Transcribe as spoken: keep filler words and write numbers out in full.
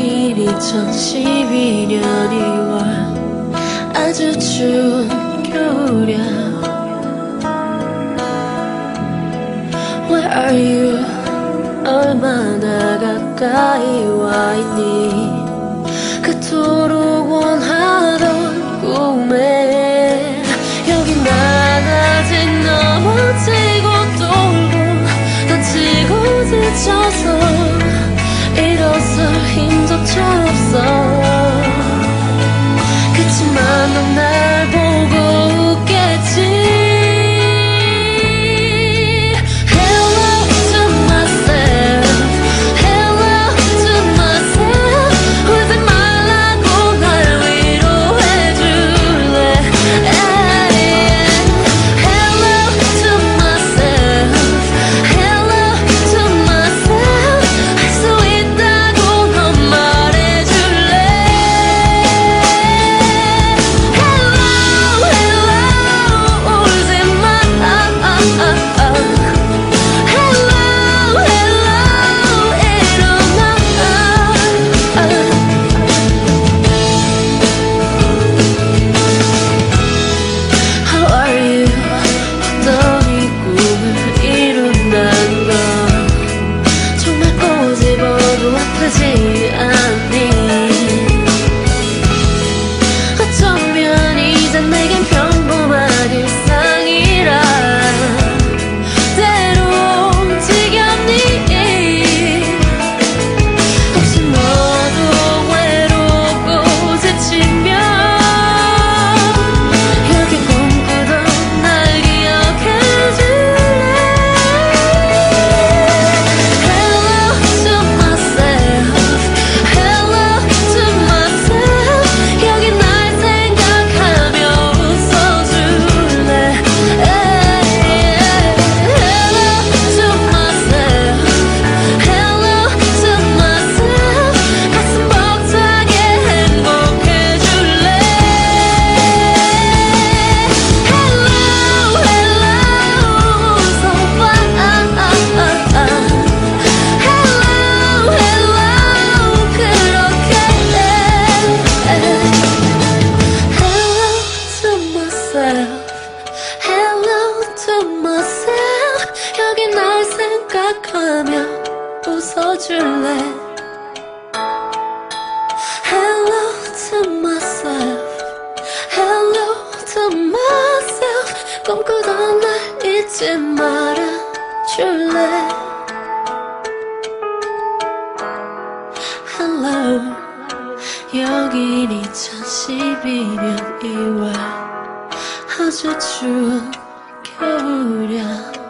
여긴 이천십이 년 이월 아주 추운 겨울이야. Where are you? 얼마나 가까이 와 있니? 그토록 원하던 꿈에 여긴 난 아직 넘어지고 돌고 다치고 지쳐서 일어설 힘조차 없어. 그치만 넌 날 보고 웃겠지. Hello to myself. 여기 날 생각하며 웃어줄래. Hello to myself. Hello to myself. 꿈꾸던 날 잊지 말아줄래. Hello. 여긴 이천십이 년 이월 아주 추운 겨울이야.